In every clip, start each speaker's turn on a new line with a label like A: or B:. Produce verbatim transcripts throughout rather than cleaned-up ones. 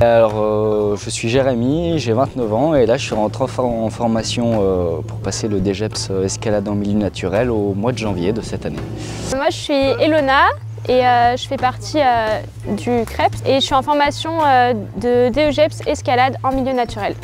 A: Alors, euh, je suis Jérémy, j'ai vingt-neuf ans et là je suis rentré en formation euh, pour passer le D G E P S escalade en milieu naturel au mois de janvier de cette année.
B: Moi je suis Elona et euh, je fais partie euh, du C R E P S et je suis en formation euh, de D E G E P S escalade en milieu naturel.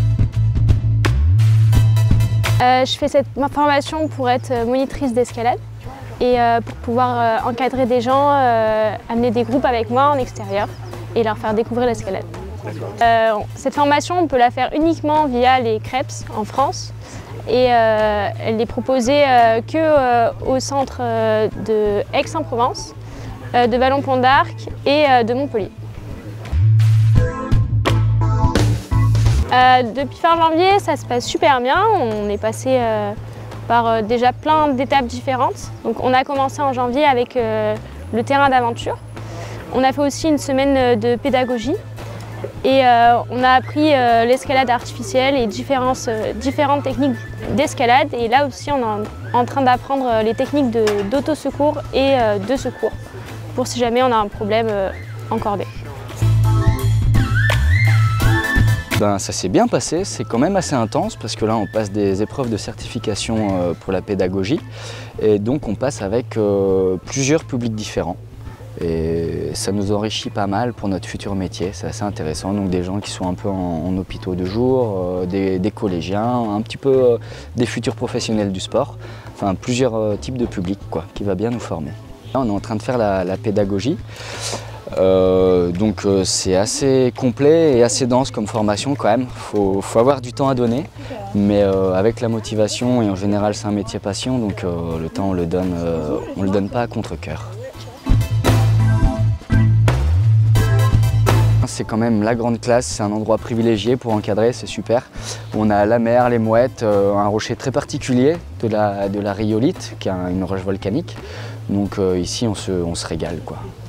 B: Euh, je fais cette formation pour être monitrice d'escalade et euh, pour pouvoir euh, encadrer des gens, euh, amener des groupes avec moi en extérieur et leur faire découvrir l'escalade. Euh, cette formation, on peut la faire uniquement via les C R E P S en France et euh, elle est proposée euh, que euh, au centre euh, de Aix-en-Provence, euh, de Vallon-Pont d'Arc et euh, de Montpellier. Euh, depuis fin janvier, ça se passe super bien. On est passé euh, par euh, déjà plein d'étapes différentes. Donc, on a commencé en janvier avec euh, le terrain d'aventure. On a fait aussi une semaine de pédagogie et euh, on a appris euh, l'escalade artificielle et différentes, euh, différentes techniques d'escalade. Et là aussi, on est en, en train d'apprendre les techniques d'autosecours et euh, de secours pour si jamais on a un problème euh, en cordée.
A: Ben, ça s'est bien passé, c'est quand même assez intense parce que là on passe des épreuves de certification pour la pédagogie et donc on passe avec euh, plusieurs publics différents et ça nous enrichit pas mal pour notre futur métier, c'est assez intéressant. Donc des gens qui sont un peu en, en hôpitaux de jour, euh, des, des collégiens, un petit peu euh, des futurs professionnels du sport, enfin plusieurs euh, types de publics quoi, qui va bien nous former. Là on est en train de faire la, la pédagogie. Euh, donc euh, c'est assez complet et assez dense comme formation quand même, il faut, faut avoir du temps à donner, mais euh, avec la motivation et en général c'est un métier passion, donc euh, le temps on le donne, euh, on le donne pas à contre-cœur. C'est quand même la grande classe, c'est un endroit privilégié pour encadrer, c'est super. On a la mer, les mouettes, euh, un rocher très particulier de la, de la rhyolite, qui est une roche volcanique, donc euh, ici on se, on se régale quoi.